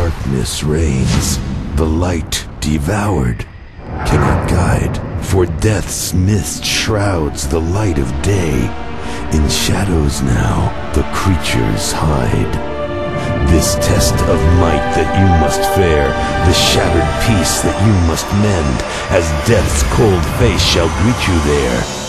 darkness reigns, the light devoured, cannot guide, for death's mist shrouds the light of day. In shadows now the creatures hide. This test of might that you must fare, the shattered peace that you must mend, as death's cold face shall greet you there.